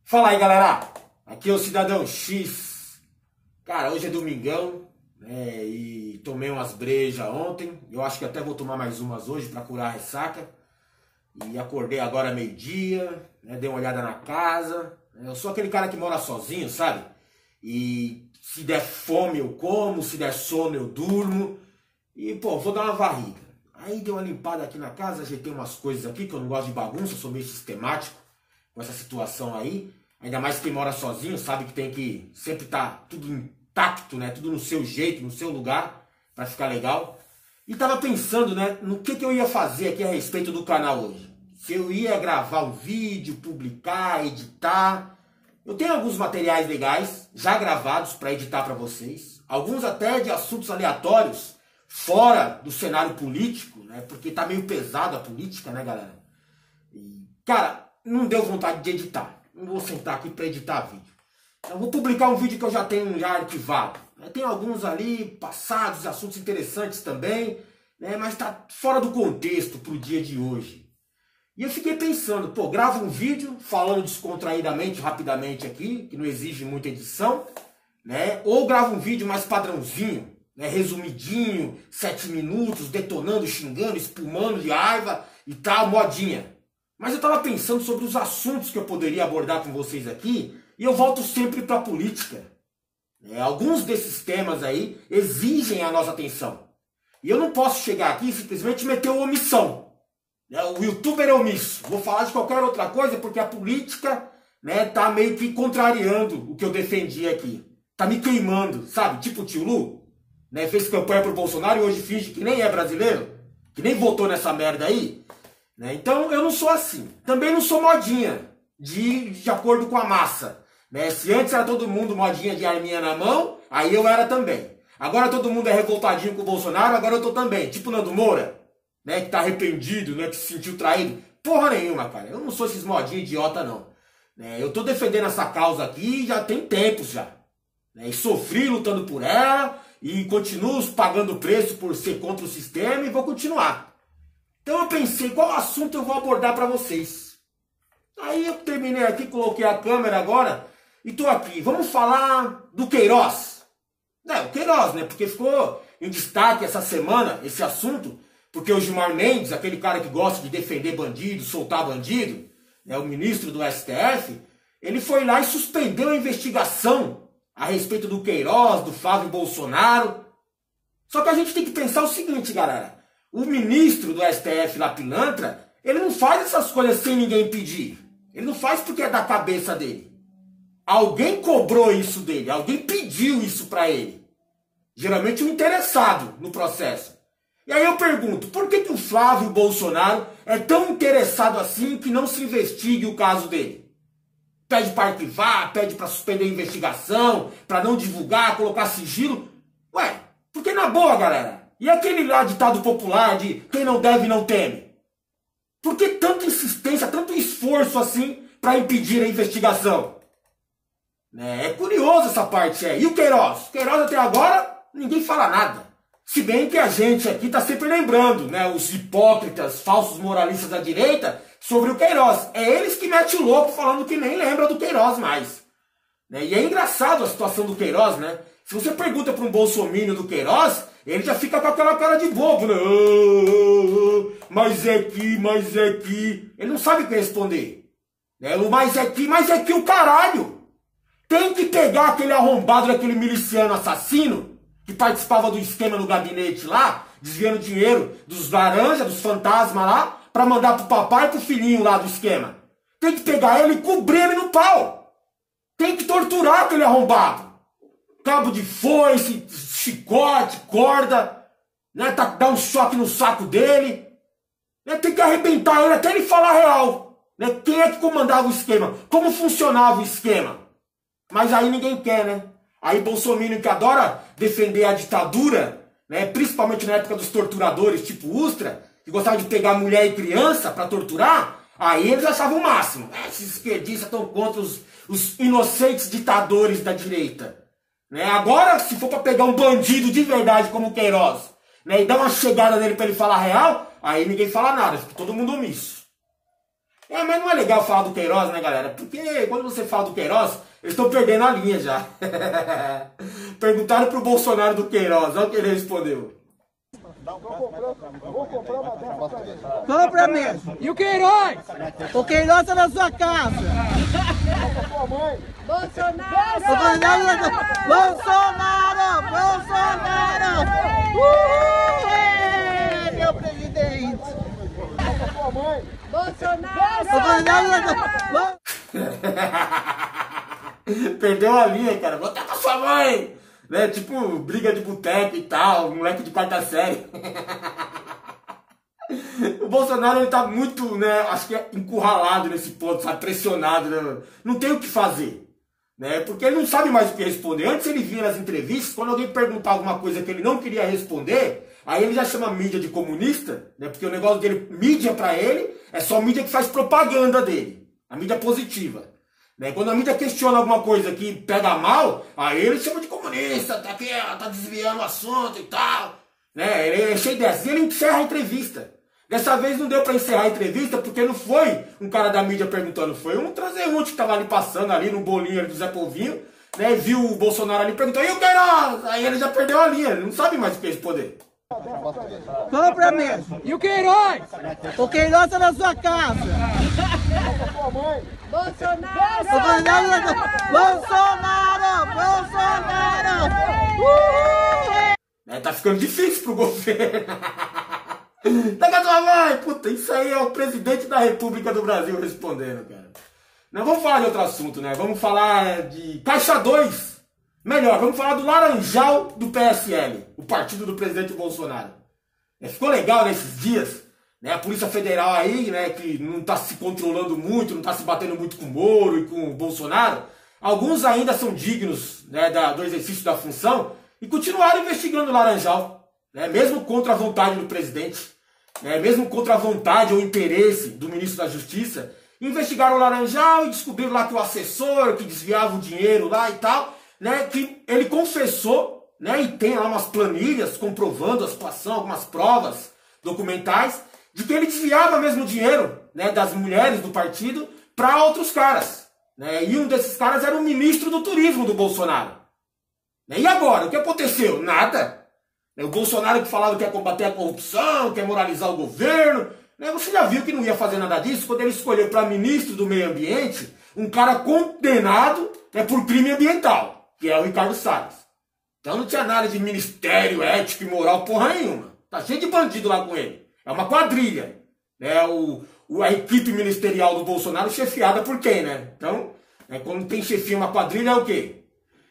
Fala aí, galera, aqui é o Cidadão X. Cara, hoje é domingão, né, e tomei umas brejas ontem. Eu acho que até vou tomar mais umas hoje pra curar a ressaca. E acordei agora meio-dia, né, dei uma olhada na casa. Eu sou aquele cara que mora sozinho, sabe? E se der fome eu como, se der sono eu durmo. E, pô, vou dar uma varrida. Aí dei uma limpada aqui na casa, ajeitei umas coisas aqui, que eu não gosto de bagunça, eu sou meio sistemático com essa situação aí. Ainda mais quem mora sozinho, sabe que tem que sempre estar tudo intacto, né? Tudo no seu jeito, no seu lugar, pra ficar legal. E tava pensando, né, no que eu ia fazer aqui a respeito do canal hoje. Se eu ia gravar um vídeo, publicar, editar. Eu tenho alguns materiais legais, já gravados para editar para vocês. Alguns até de assuntos aleatórios, fora do cenário político, né? Porque tá meio pesado a política, né, galera? E, cara, não deu vontade de editar. Não vou sentar aqui para editar vídeo. Eu vou publicar um vídeo que eu já tenho já arquivado. Tem alguns ali passados, assuntos interessantes também, né? Mas tá fora do contexto pro dia de hoje. E eu fiquei pensando, pô, gravo um vídeo falando descontraídamente, rapidamente aqui, que não exige muita edição, né? Ou gravo um vídeo mais padrãozinho, né? Resumidinho, 7 minutos, detonando, xingando, espumando de raiva e tal, modinha. Mas eu tava pensando sobre os assuntos que eu poderia abordar com vocês aqui, e eu volto sempre pra política. Alguns desses temas aí exigem a nossa atenção. E eu não posso chegar aqui e simplesmente meter uma omissão. O youtuber é omisso. Vou falar de qualquer outra coisa porque a política, né, tá meio que contrariando o que eu defendi aqui. Tá me queimando, sabe? Tipo o tio Lu, né, fez campanha pro Bolsonaro e hoje finge que nem é brasileiro, que nem votou nessa merda aí. Né? Então eu não sou assim. Também não sou modinha, de acordo com a massa. Né? Se antes era todo mundo modinha de arminha na mão, aí eu era também. Agora todo mundo é revoltadinho com o Bolsonaro, agora eu tô também. Tipo Nando Moura, né, que tá arrependido, né, que se sentiu traído. Porra nenhuma, cara. Eu não sou esses modinhos idiota, não. Né, eu tô defendendo essa causa aqui já tem tempos já. Né, e sofri lutando por ela e continuo pagando preço por ser contra o sistema e vou continuar. Então eu pensei, qual assunto eu vou abordar pra vocês? Aí eu terminei aqui, coloquei a câmera agora e tô aqui. Vamos falar do Queiroz. O Queiroz, né, porque ficou em destaque essa semana esse assunto. Porque o Gilmar Mendes, aquele cara que gosta de defender bandido, soltar bandido, né, o ministro do STF, ele foi lá e suspendeu a investigação a respeito do Queiroz, do Flávio Bolsonaro. Só que a gente tem que pensar o seguinte, galera. O ministro do STF, lá pilantra, ele não faz essas coisas sem ninguém pedir. Ele não faz porque é da cabeça dele. Alguém cobrou isso dele, alguém pediu isso pra ele. Geralmente um interessado no processo. E aí eu pergunto, por que o Flávio Bolsonaro é tão interessado assim que não se investigue o caso dele? Pede para arquivar, pede para suspender a investigação, para não divulgar, colocar sigilo. Ué, porque na boa, galera? E aquele lá ditado popular de quem não deve não teme? Por que tanta insistência, tanto esforço assim para impedir a investigação? É curioso essa parte aí. E o Queiroz? O Queiroz até agora ninguém fala nada. Se bem que a gente aqui está sempre lembrando, né, os hipócritas, falsos moralistas da direita, sobre o Queiroz. É eles que metem o louco falando que nem lembra do Queiroz mais. Né? E é engraçado a situação do Queiroz, né? Se você pergunta para um bolsominion do Queiroz, ele já fica com aquela cara de bobo, né? Mas é que... Ele não sabe o que responder. Né? O mas é que o caralho. Tem que pegar aquele arrombado daquele miliciano assassino que participava do esquema no gabinete lá, desviando dinheiro dos laranja, dos fantasmas lá, pra mandar pro papai e pro filhinho lá do esquema. Tem que pegar ele e cobrir ele no pau. Tem que torturar aquele arrombado. Cabo de foice, chicote, corda, né? Dar um choque no saco dele. Né? Tem que arrebentar ele até ele falar real. Né? Quem é que comandava o esquema? Como funcionava o esquema? Mas aí ninguém quer, né? Aí Bolsonaro que adora defender a ditadura, né, principalmente na época dos torturadores tipo Ustra, que gostava de pegar mulher e criança para torturar, aí eles achavam o máximo. Esses esquerdistas estão contra os inocentes ditadores da direita. Né? Agora, se for para pegar um bandido de verdade como o Queiroz, né, e dar uma chegada nele para ele falar real, aí ninguém fala nada, fica todo mundo omisso. Mas não é legal falar do Queiroz, né, galera? Porque quando você fala do Queiroz, eles estão perdendo a linha já. Perguntaram pro Bolsonaro do Queiroz, olha o que ele respondeu. Vou comprar uma dessa pra mim. Compra mesmo. E o Queiroz? O Queiroz tá na sua casa. Tua mãe. Bolsonaro! Bolsonaro! É, meu presidente! Tua mãe. Bolsonaro! Perdeu a linha, cara. Vou tacar sua mãe! Né? Tipo, briga de boteco e tal, moleque de quarta série. O Bolsonaro, ele tá muito, né, acho que é encurralado nesse ponto, sabe, pressionado, né? Não tem o que fazer, né? Porque ele não sabe mais o que responder. Antes ele vinha nas entrevistas, quando alguém perguntava alguma coisa que ele não queria responder, aí ele já chama a mídia de comunista, né? Porque o negócio dele, mídia pra ele, é só mídia que faz propaganda dele, a mídia positiva. Né? Quando a mídia questiona alguma coisa que pega mal, aí ele chama de comunista, tá aqui, tá desviando o assunto e tal. Né? Ele é cheio dessas. E ele encerra a entrevista. Dessa vez não deu para encerrar a entrevista porque não foi um cara da mídia perguntando, foi um transeunte que tava ali passando ali no bolinho ali do Zé Povinho, né? Viu o Bolsonaro ali e perguntou, e o Queiroz? Aí ele já perdeu a linha, ele não sabe mais o que responder. Compra mesmo. E o Queiroz? O Queiroz tá na sua casa. Tua mãe. Bolsonaro! Tá ficando difícil pro governo. Pega tua mãe! Puta, isso aí é o presidente da República do Brasil respondendo, cara. Não, vamos falar de outro assunto, né? Vamos falar de Caixa 2. Melhor, vamos falar do Laranjal do PSL, o partido do presidente Bolsonaro. Ficou legal nesses dias, né? A Polícia Federal aí, né, que não tá se controlando muito, não tá se batendo muito com o Moro e com o Bolsonaro. Alguns ainda são dignos, né, do exercício da função e continuaram investigando o Laranjal, né, mesmo contra a vontade do presidente, né, mesmo contra a vontade ou interesse do ministro da Justiça. Investigaram o Laranjal e descobriram lá que o assessor que desviava o dinheiro lá e tal, né, que ele confessou, né, e tem lá umas planilhas comprovando a situação, algumas provas documentais, de que ele desviava mesmo o dinheiro, né, das mulheres do partido para outros caras. Né, e um desses caras era o ministro do turismo do Bolsonaro. Né, e agora? O que aconteceu? Nada. Né, o Bolsonaro que falava que ia combater a corrupção, que ia moralizar o governo. Né, você já viu que não ia fazer nada disso quando ele escolheu para ministro do meio ambiente um cara condenado, né, por crime ambiental, que é o Ricardo Salles. Então não tinha nada de ministério ético e moral porra nenhuma. Tá cheio de bandido lá com ele. É uma quadrilha. Né? A equipe ministerial do Bolsonaro chefiada por quem, né? Então, né, quando tem chefia uma quadrilha é o quê?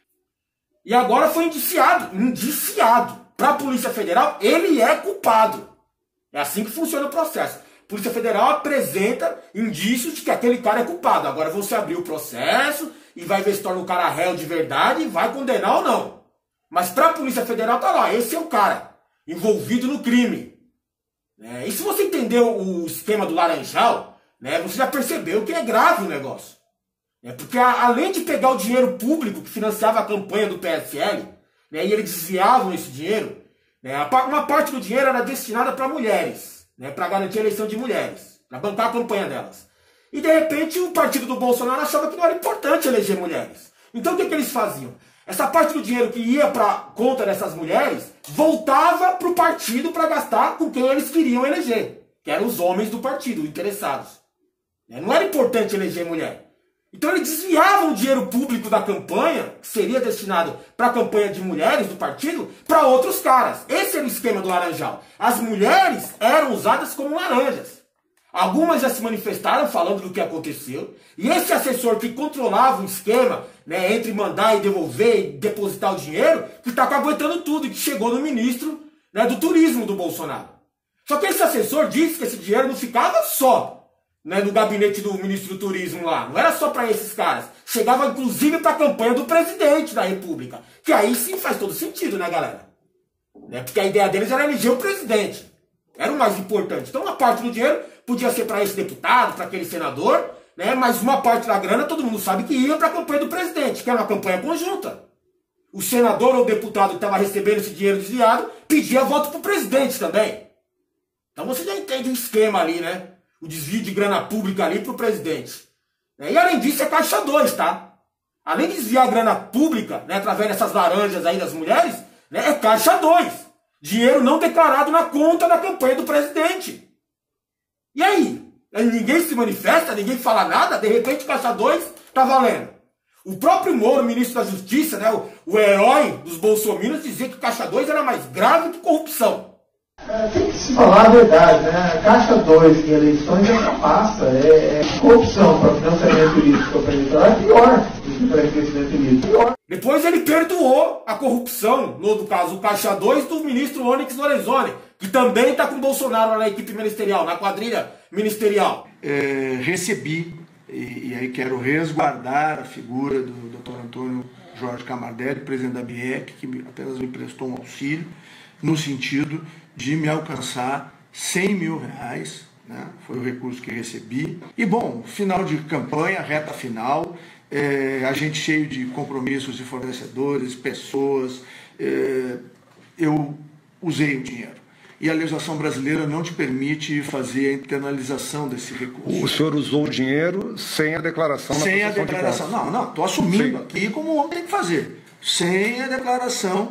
E agora foi indiciado. Para a Polícia Federal, ele é culpado. É assim que funciona o processo. A Polícia Federal apresenta indícios de que aquele cara é culpado. Agora você abrir o processo e vai ver se torna o cara réu de verdade e vai condenar ou não. Mas para a Polícia Federal tá lá, esse é o cara envolvido no crime. E se você entendeu o esquema do Laranjal, né, você já percebeu que é grave o negócio. Porque além de pegar o dinheiro público que financiava a campanha do PSL, né, e eles desviavam esse dinheiro, né, uma parte do dinheiro era destinada para mulheres, né, para garantir a eleição de mulheres, para bancar a campanha delas. E de repente o partido do Bolsonaro achava que não era importante eleger mulheres. Então o que eles faziam? Essa parte do dinheiro que ia para a conta dessas mulheres voltava para o partido para gastar com quem eles queriam eleger, que eram os homens do partido, interessados. Não era importante eleger mulher. Então eles desviavam o dinheiro público da campanha, que seria destinado para a campanha de mulheres do partido, para outros caras. Esse era o esquema do Laranjal. As mulheres eram usadas como laranjas. Algumas já se manifestaram falando do que aconteceu. E esse assessor que controlava o esquema, né, entre mandar e devolver e depositar o dinheiro, que está aguentando tudo e que chegou no ministro, né, do turismo do Bolsonaro. Só que esse assessor disse que esse dinheiro não ficava só, né, no gabinete do ministro do turismo lá. Não era só para esses caras. Chegava inclusive para a campanha do presidente da República. Que aí sim faz todo sentido, né, galera? Porque a ideia deles era eleger o presidente. Era o mais importante. Então uma parte do dinheiro podia ser para esse deputado, para aquele senador, né? Mas uma parte da grana todo mundo sabe que ia para a campanha do presidente, que era uma campanha conjunta. O senador ou o deputado que estava recebendo esse dinheiro desviado pedia voto para o presidente também. Então você já entende o esquema ali, né? o desvio de grana pública ali pro presidente. E além disso é caixa 2, tá? Além de desviar a grana pública, né, através dessas laranjas aí das mulheres, né, é caixa 2. Dinheiro não declarado na conta da campanha do presidente. E aí? Ninguém se manifesta, ninguém fala nada, de repente caixa 2 tá valendo. O próprio Moro, ministro da Justiça, né, o herói dos bolsominions, dizia que caixa 2 era mais grave que corrupção. Tem que se falar a verdade, né? Caixa 2 em eleições ultrapassa. Corrupção para financiamento político é pior do que para enriquecimento político. Depois ele perdoou a corrupção, no caso o caixa 2 do ministro Onyx Lorenzoni, que também está com Bolsonaro na equipe ministerial, na quadrilha ministerial. Recebi, e aí quero resguardar a figura do Dr. Antônio Jorge Camardelli, presidente da BIEC, que apenas me prestou um auxílio, no sentido de me alcançar R$100 mil, né? Foi o recurso que recebi. E bom, final de campanha, reta final, a gente cheio de compromissos de fornecedores, pessoas, eu usei o dinheiro. E a legislação brasileira não te permite fazer a internalização desse recurso. O senhor usou o dinheiro sem a declaração na Sem a prestação de declaração. contas. Não, estou assumindo Sim. aqui como o homem tem que fazer. Sem a declaração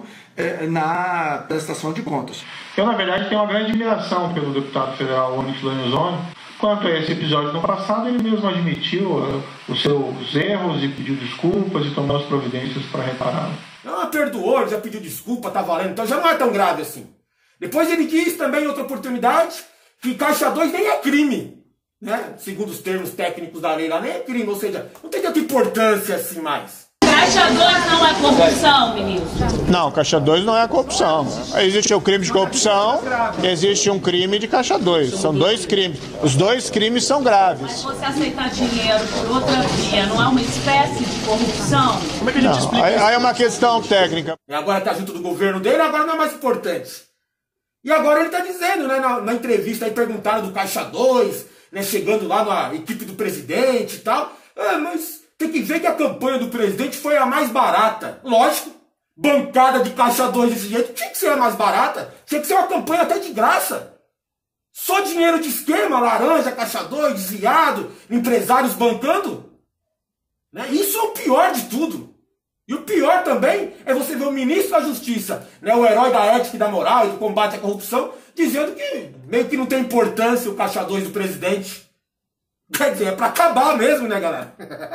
na prestação de contas. Eu, na verdade, tenho uma grande admiração pelo deputado federal Onyx Lorenzoni. Quanto a esse episódio no passado, ele mesmo admitiu os seus erros e pediu desculpas e tomou as providências para repará-lo. Perdoou, já pediu desculpa, tá valendo, então já não é tão grave assim. Depois ele disse também em outra oportunidade que caixa 2 nem é crime, né? Segundo os termos técnicos da lei lá, nem é crime, ou seja, não tem tanta importância assim mais. Caixa 2 não é corrupção, ministro? Não, caixa 2 não é corrupção. Existe o crime de corrupção e existe um crime de caixa 2. São dois crimes. Os dois crimes são graves. Mas você aceitar dinheiro por outra via não é uma espécie de corrupção? Como é que a gente explica isso? Aí é uma questão técnica. E agora está junto do governo dele, agora não é mais importante. E agora ele está dizendo, né, na entrevista aí, perguntaram do caixa 2, né, chegando lá na equipe do presidente e tal. Mas tem que ver que a campanha do presidente foi a mais barata. Lógico, bancada de caixa 2 desse jeito tinha que ser a mais barata. Tinha que ser uma campanha até de graça. Só dinheiro de esquema, laranja, caixa 2, desviado, empresários bancando. Né? Isso é o pior de tudo. E o pior também é você ver o ministro da Justiça, né, o herói da ética e da moral e do combate à corrupção, dizendo que meio que não tem importância o caixa 2 do presidente. Quer dizer, é pra acabar mesmo, né, galera?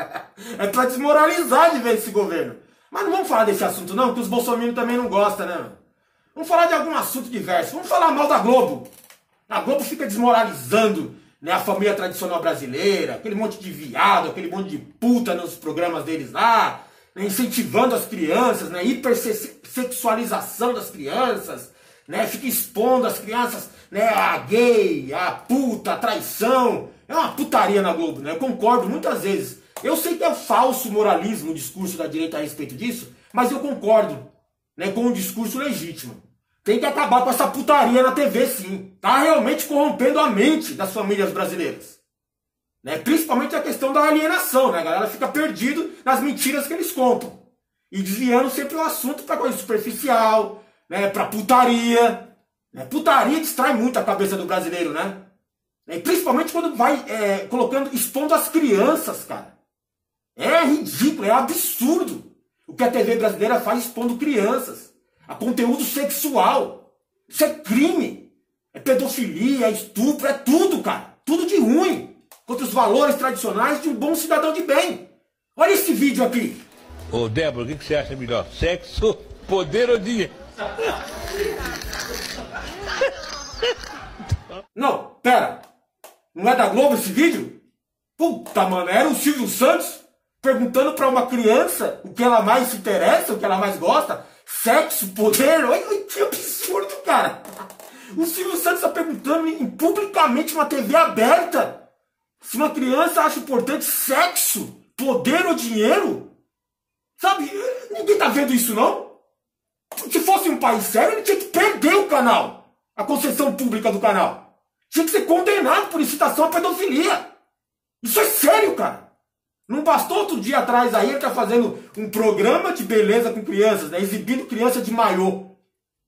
É pra desmoralizar de vez esse governo. Mas não vamos falar desse assunto não, que os bolsominions também não gostam, né? Vamos falar de algum assunto diverso. Vamos falar mal da Globo. A Globo fica desmoralizando, né, a família tradicional brasileira, aquele monte de viado, aquele monte de puta nos programas deles lá, né, incentivando as crianças, né, hipersexualização das crianças, né, fica expondo as crianças, né, a gay, a puta, a traição. É uma putaria na Globo, né? Eu concordo muitas vezes. Eu sei que é falso moralismo o discurso da direita a respeito disso, mas eu concordo, né, com um discurso legítimo. Tem que acabar com essa putaria na TV, sim. Tá realmente corrompendo a mente das famílias brasileiras. Né? Principalmente a questão da alienação, né? A galera fica perdido nas mentiras que eles contam. E desviando sempre o assunto para coisa superficial, né? Para putaria. Né? Putaria distrai muito a cabeça do brasileiro, né? E principalmente quando vai expondo as crianças, cara. É ridículo, é absurdo o que a TV brasileira faz expondo crianças a conteúdo sexual. Isso é crime. É pedofilia, é estupro, é tudo, cara. Tudo de ruim. Contra os valores tradicionais de um bom cidadão de bem. Olha esse vídeo aqui. Ô Débora, o que você acha melhor? Sexo, poder ou dinheiro? Não, pera. Não é da Globo esse vídeo? Puta, mano, era o Silvio Santos perguntando pra uma criança o que ela mais se interessa, o que ela mais gosta. Sexo, poder, olha que absurdo, cara. O Silvio Santos está perguntando publicamente numa TV aberta se uma criança acha importante sexo, poder ou dinheiro. Sabe, ninguém tá vendo isso não? Se fosse um país sério, ele tinha que perder o canal, a concessão pública do canal. Tinha que ser condenado por incitação à pedofilia. Isso é sério, cara. Não bastou outro dia atrás aí, ele tá fazendo um programa de beleza com crianças, né, exibindo criança de maiô.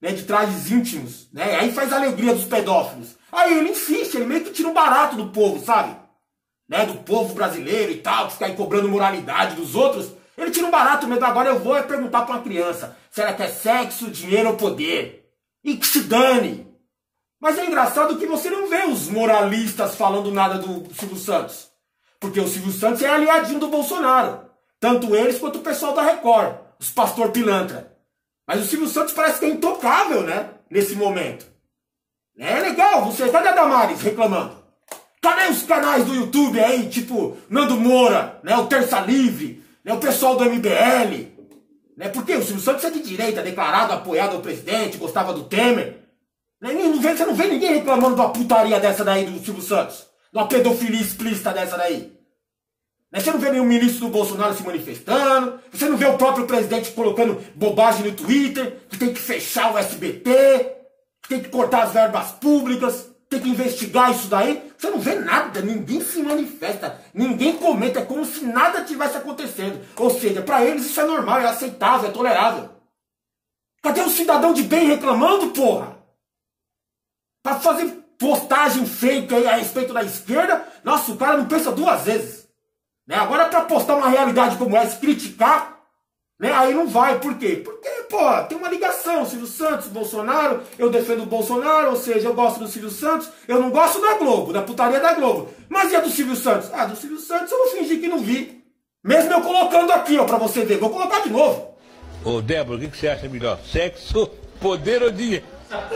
né, de trajes íntimos, né? Aí faz a alegria dos pedófilos. Aí ele insiste, ele meio que tira um barato do povo, sabe? Né, do povo brasileiro e tal, que fica aí cobrando moralidade dos outros. Ele tira um barato mesmo. Agora eu vou perguntar pra uma criança se ela quer sexo, dinheiro ou poder. E que se dane. Mas é engraçado que você não vê os moralistas falando nada do Silvio Santos. Porque o Silvio Santos é aliadinho do Bolsonaro. Tanto eles quanto o pessoal da Record. Os pastor pilantra. Mas o Silvio Santos parece que é intocável, né? Nesse momento. É legal, você... Cadê a Damares reclamando? Cadê os canais do YouTube aí, tipo Nando Moura, né? O Terça Livre, né? O pessoal do MBL. Né? Porque o Silvio Santos é de direita, declarado, apoiado ao presidente, gostava do Temer. Né? Você não vê ninguém reclamando de uma putaria dessa daí do Silvio Santos. De uma pedofilia explícita dessa daí. Né? Você não vê nenhum ministro do Bolsonaro se manifestando. Você não vê o próprio presidente colocando bobagem no Twitter, que tem que fechar o SBT, que tem que cortar as verbas públicas, tem que investigar isso daí. Você não vê nada, ninguém se manifesta, ninguém comenta, é como se nada tivesse acontecendo. Ou seja, para eles isso é normal, é aceitável, é tolerável. Cadê o cidadão de bem reclamando, porra? Para fazer postagem fake aí a respeito da esquerda, nossa, o cara não pensa duas vezes. Né? Agora para postar uma realidade como essa, criticar, né? Aí não vai. Por quê? Porque, pô, tem uma ligação, Silvio Santos, Bolsonaro, eu defendo o Bolsonaro, ou seja, eu gosto do Silvio Santos, eu não gosto da Globo, da putaria da Globo. Mas e a do Silvio Santos? Ah, do Silvio Santos eu vou fingir que não vi. Mesmo eu colocando aqui, ó, pra você ver, vou colocar de novo. Ô, Débora, o que você acha melhor? Sexo, poder ou dinheiro?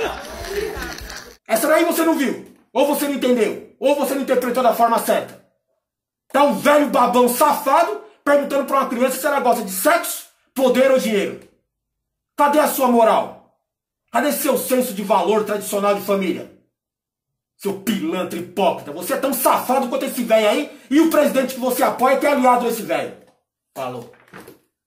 Essa daí você não viu, ou você não entendeu, ou você não interpretou da forma certa. Tá um velho babão safado perguntando pra uma criança se ela gosta de sexo, poder ou dinheiro. Cadê a sua moral? Cadê seu senso de valor tradicional de família? Seu pilantra hipócrita. Você é tão safado quanto esse velho aí e o presidente que você apoia que é aliado a esse velho. Falou.